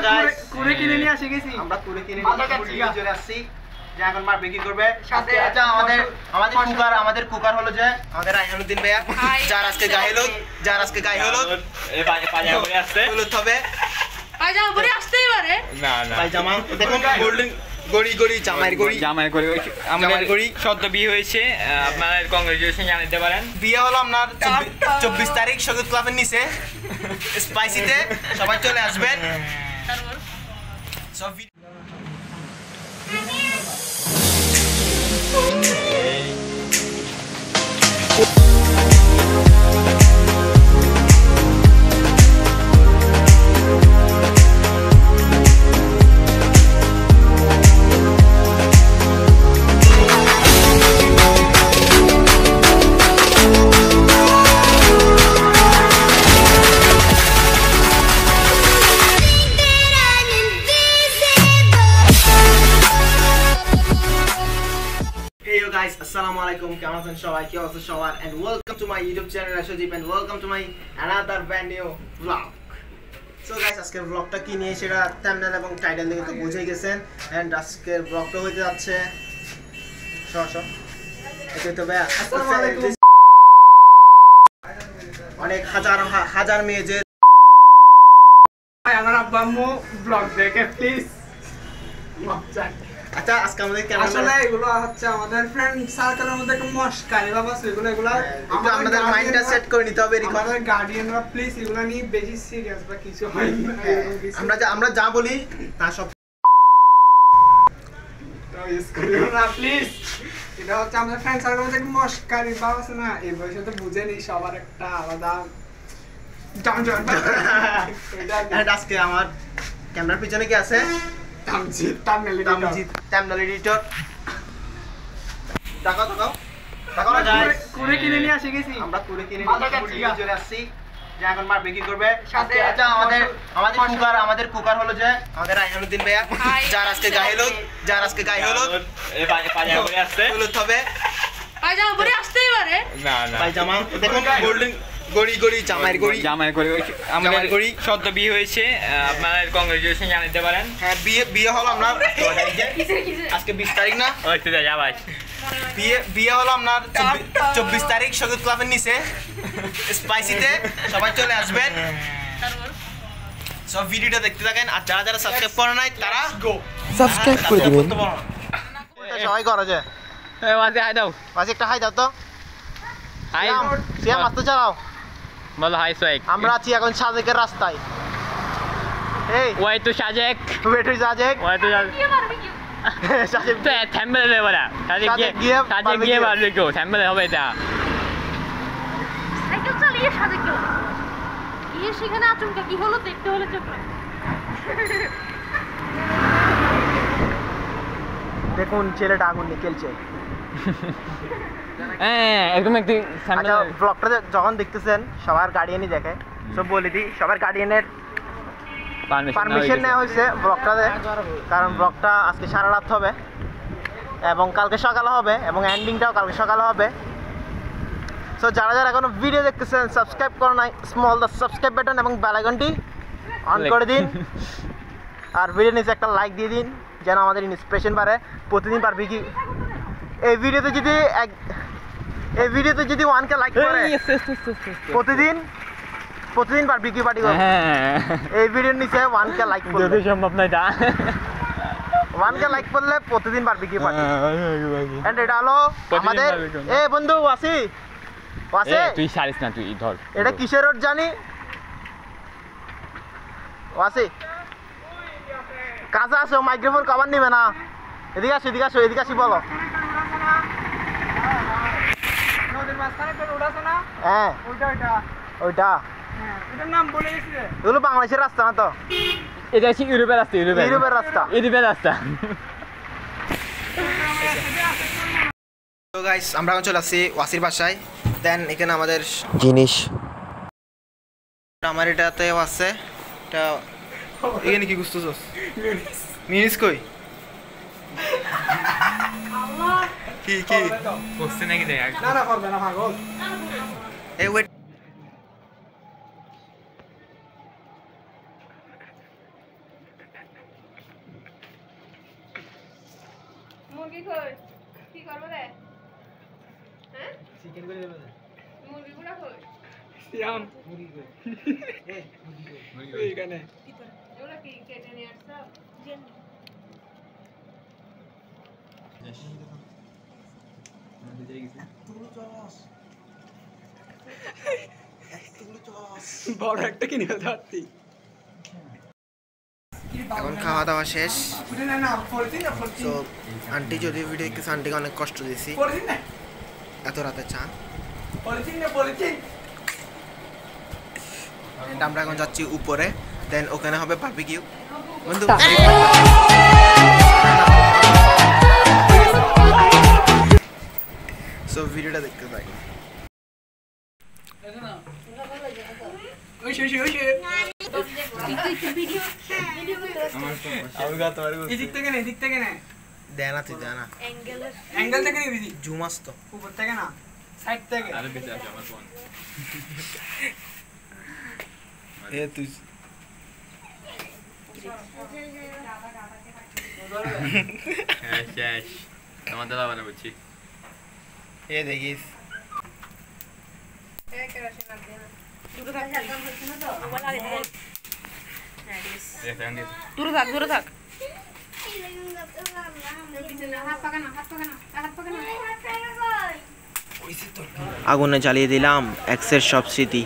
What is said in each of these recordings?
কুড়ে কিনে নিয়ে আসি গেছি আমরা কুড়ে কিনে নিয়ে চলে আসছি যে এখন মার বিক্রি করবে সাথে আচ্ছা আমাদের কুকার হলো যে আমাদের আইনুদ্দিন ভাইয়া যার আজকে গায়ে হলো এই পায়জামা পরে আসছে হলুদ হবে পায়জামা পরে আসতেই পারে না পায়জামা দেখুন গোল্ডেন গড়ি জামাই গড়ি আমাদের গড়ি সদ্য বিয়ে হয়েছে আপনারা কংগ্রেচুলেশন জানাতে পারেন বিয়ে হলো আপনার 24 তারিখ সদর ক্লাবের নিচে স্পাইসিতে সবাই চলে আসবেন সব guys, assalamualaikum, কেমন আছেন সবাই কি অবস্থা সবার and welcome to my YouTube channel Ashojip and welcome to my another brand new vlog. So guys, আজকের vlogটা কি নিয়ে সেটা thumbnail এবং টাইটেল দেখে তো বুঝেই গেছেন and আজকের vlogটা হইতে যাচ্ছে এটা তো ভাই আসসালামু অনেক হাজার মেয়ে যে ভাই আমার আব্বু আম্মু vlog দেখে প্লিজ আচ্ছা আজকে আমাদের কেমন আসলে এগুলো হচ্ছে আমাদের ফ্রেন্ড সার্কেলের মধ্যে একটা মস্কারি বাবা এগুলো আমাদের মাইন্ডটা সেট করে নিতে হবে আমাদের গার্ডিয়ানরা প্লিজ এগুলো নিয়ে বেশি সিরিয়াস বা কিছু হয় আমরা যা বলি তা সব ইউজ করিও না প্লিজ এটা হচ্ছে আমাদের ফ্রেন্ড সার্কেলের মধ্যে একটা মস্কারি বাবা আছে না এই বয়সে তো বুঝেনি সবার একটা আলাদা জাম আজকে আমার ক্যামেরার পিছনে কি আছে thumbnail editor টাকা না যায় কুড়ে কিনে নিয়ে আসি গেছি আমরা কুড়ে কিনে নিয়ে চলে আসছি যে এখন মার বিক্রি করবে সাথে আচ্ছা আমাদের কুকার হলো যে আমাদের আইনুদ্দিন ভাইয়া যার আজকে গায়ে হলো এই পায়জামা পরে আসছে হলুদ হবে পায়জামা পরে আসতেই পারে না পায়জামা দেখুন গোল্ডেন গড়ি জামাই গড়ি আমাদের গড়ি সদ্য বিয়ে হয়েছে আপনারা কংগ্রেচুলেশন জানাতে পারেন হ্যাঁ বিয়ে হলো আমরা আজকে 20 তারিখ না ওইতে যা ভাই বিয়ে হলো আপনার 24 তারিখ সদর ক্লাবের নিচে স্পাইসিতে সবাই চলে আসবেন সব ভিডিওটা দেখতে থাকেন আর যারা সাবস্ক্রাইব করে নাই তারা সাবস্ক্রাইব করে দিবেন সবাই করে যে এই ওয়াজি হাই দাও একটা হাই দাও তো হাই সিয়া মাত্র চালাও বলো হাই সোয়েক আমরা আছি এখন সাজেকের রাস্তায় এই way to Sajek way to Sajek Sajek তো থাম্বনেল দেব না সাজেক গিয়ে বারবিকিউ থাম্বনেল হবে এটা সাইকেল চালিয়ে সাজেক গেল সেখানে আচমকা কি হলো দেখতে হলো চোখ দেখুন ছেলেটা আগুন নিয়ে খেলছে একদম একটি আচ্ছা ব্লগটা যখন দেখতেছেন সবার গার্ডিয়ানই দেখে সব বলে দিই সবার গার্ডিয়ানের পারমিশন নেওয়া হয়েছে ব্লগটাতে কারণ ব্লগটা আজকে সারা রাত হবে এবং কালকে সকালে হবে এবং এন্ডিংটাও কালকে সকালে হবে সো যারা এখনো ভিডিও দেখতেছেন সাবস্ক্রাইব করো নাই স্মল দ্য সাবস্ক্রাইব বাটন এবং বেল আইকনটি অন করে দিন আর ভিডিও নিচে একটা লাইক দিয়ে দিন যেন আমাদের ইন্সপিরেশন বাড়ে প্রতিদিন পারবি কি এই ভিডিওতে যদি 1K লাইক করে প্রতিদিন বারবিকিউ পার্টি করব এই ভিডিওর নিচে 1K লাইক করলে যদি সম্ভব না এটা 1K লাইক করলে প্রতিদিন বারবিকিউ পার্টি এন্ড এটা হলো আমাদের এই বন্ধু ওয়াসি তুই ছাড়িস না তুই ধর এটা কিসের রোড জানি ওয়াসি কাজে আসো মাইক্রোফোন কভার নিবে না এদিকে আসি বলো হ্যাঁ ওইটা এগুলো বাংলাদেশের রাস্তা না তো এটা হচ্ছে ইউরোপের রাস্তা তো গাইস আমরা এখন চলে আসছি ওয়াসির বাসায় দেন এখানে আমাদের জিনিস আমার এটাতে আছে এটা এখানে কি গুছতেছস মিনিস কই কি বসতে নাকি দেখ না করবে না পাগল এই ওয়েট মুরগি কই কি করব রে হ্যাঁ চিকেন করে দেব মুরগি গুলা কই সিয়াম মুরগি কই এই মুরগি কই এখানে এগুলা কি কেটে নিয়ে আসছো বড় একটা কিনে যাচ্ছি এখন খাওয়া দাওয়া শেষ তো আন্টি যদিও ভিডিও দেখতেছে আন্টিকে অনেক কষ্ট দিয়েছি এত রাতে চা আমরা এখন যাচ্ছি উপরে দেন ওখানে হবে বারবিকিউ বন্ধু সো ভিডিওটা দেখতে থাকি দেনা তুই দেনা অ্যাঙ্গেল থেকে নিবি জুম আসতো উপর থেকে না সাইড থেকে আরে বেঁচে আছে আমার ফোন এ তুই শেষ আমার দাদা বানা বলছি এ দেখিস দূরে থাক আগুনে জ্বালিয়ে দিলাম এক্সের সব স্মৃতি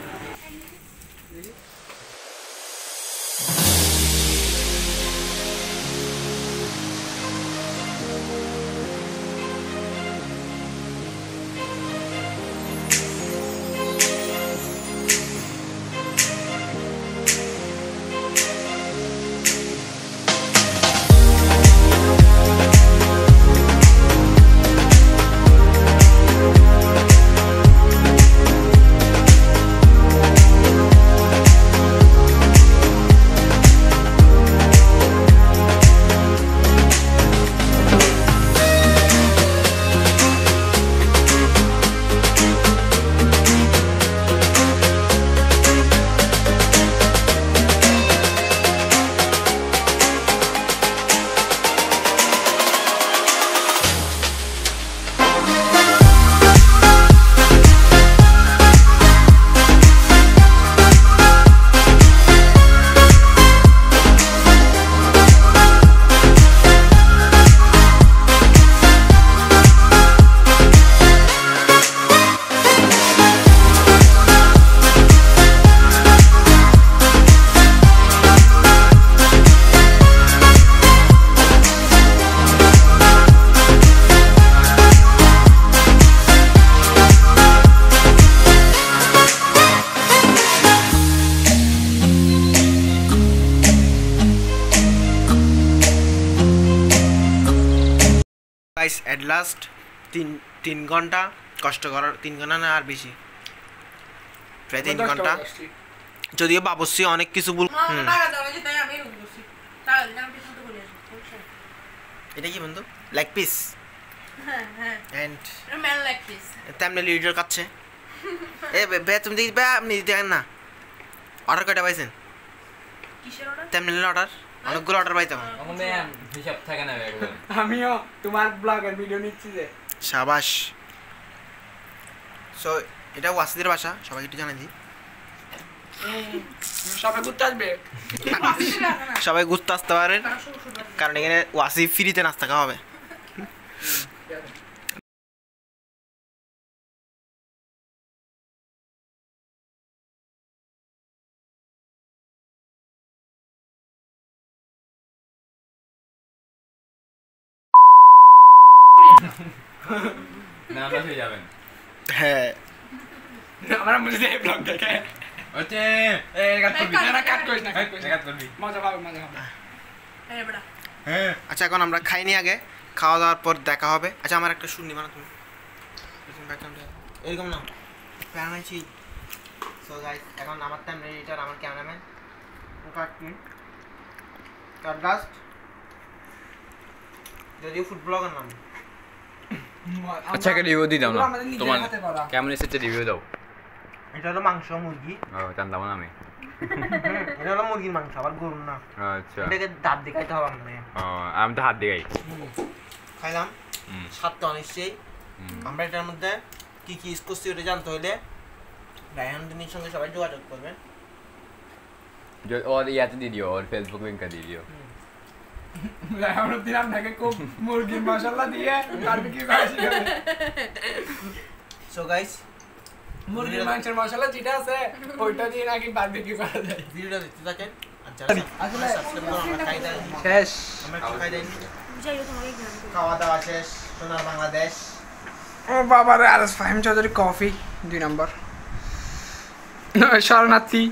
গাইস এট লাস্ট 3 ঘন্টা কষ্ট করার 3 ঘন্টা না আর বেশি প্রায় 3 ঘন্টা যদিও বাবুসি অনেক কিছু বল এটা কি বন্ধু লেগ পিস এন্ড তেমনি লিডার কাচ্ছে এ বে তুমি দেখি বে আপনি দেখেন না অর্ডার কয়টা পাইছেন কিসের অর্ডার তেমনি অর্ডার অনেকগুলো অর্ডার পাইতাম হিসাব থাকে না একবার আমিও তোমার ব্লগের ভিডিও নিচ্ছি যে শাবাশ সো এটা ওয়াসিদের বাসা সবাই একটু জানাই দিই সবাই ঘুরতে আসবে সবাই ঘুরতে আসতে পারেন কারণ এখানে ওয়াসি ফ্রিতে নাস্তা খাওয়া হবে না বসে যাবেন হ্যাঁ আমরা মনে দেই ব্লগ দেখে ওতে এই কাট করবি না কাট করিস না কাট করবি মজা পাবে এই বড়া হ্যাঁ আচ্ছা এখন আমরা খাইনি আগে খাওয়া দাওয়ার পর দেখা হবে আচ্ছা আমার একটা শুননি মানে তুমি এরকম না প্ল্যান আছে সো গাইস এখন আমার টাইম এডিটর আমার ক্যামেরাম্যান কাট লাস্ট যদিও ফুড ব্লগার নাম আচ্ছা একটা রিভিউ দি দাও না তোমার কেমন এসেছে রিভিউ দাও এটা হলো মাংস মুরগি জানতাম না আমি এটা হলো মুরগির মাংস আবার গরুর না আচ্ছা এটাকে দাঁত দেখাইতে হবে আমাদের আমি তো হাত দিগাই খাইলাম, স্বাদটা অনেক সেই। আমরা এটার মধ্যে কি কি ইউজ করছি ওটা জানতে হলে রায়হানুদ্দিনের সঙ্গে সবাই যোগাযোগ করবেন। और याद दीजिए और फेसबुक लिंक कर दीजिए। রায়হানুদ্দিন আপনাকে খুব মুরগির মশলা দিয়ে বারবিকিউ করা শিখাবে। সো গাইস, মুরগির মাংসের মশলা যেটা আছে ওইটা দিয়ে নাকি বারবিকিউ করা যায়। ভিডিওটা দেখতে থাকেন। আর যারা আসলে সাবস্ক্রাইব করুন, আমরা খাই দাই শেষ। আমরা একটু খাই দাই। খাওয়া দাওয়া শেষ। সোনার বাংলাদেশ। ও বাবা রে, আর ফাহিম চৌধুরী কফি 2 নম্বর। শরণার্থী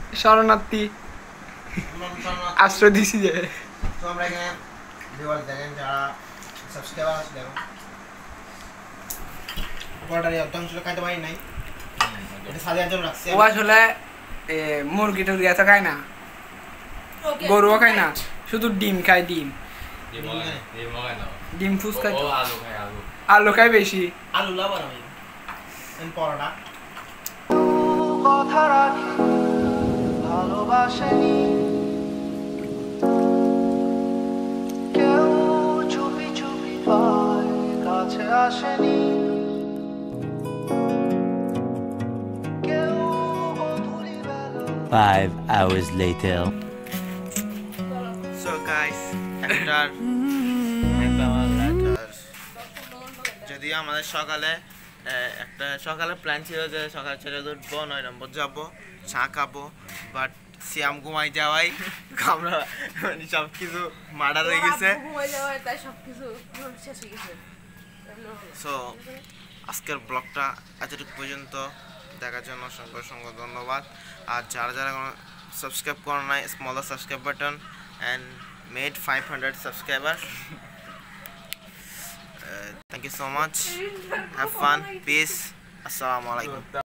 আশ্রয় দিছি যে। তো আমরা এখানে দেওয়াল দেখেন যারা সাবস্ক্রাইবার আছে দেখুন। বর্ডারে অর্ধাংশ খাইতে পারি নাই, এটা সাজার জন্য রাখছি। ও আসলে মুরগি টুরগি এত খায় না, গরুও খায় না, শুধু ডিম খায়। ডিম ফুস খায়, আলু খায় বেশি। আলু লাবার আমি পরোটা কথা রাখি ভালোবাসেনি কেউ, চুপি চুপি পায় কাছে আসেনি কেউ, গধূলি বেলা 5 hours later. সো গাইস, যদিও আমাদের সকালে প্ল্যান ছিল যে সকাল ছেড়ে উঠবো, 9 নম্বর যাবো, চা খাবো, বাট সিয়াম ঘুমাই যাওয়াই আমরা সব কিছু মার্ডার হয়ে গেছে। সো আজকের ব্লগটা এতটুকু পর্যন্ত দেখার জন্য অসংখ্য ধন্যবাদ। আর যারা সাবস্ক্রাইব করো নাই, small subscribe button and made 500 subscribers. Thank you so much. Have fun. Peace. Assalamu alaikum.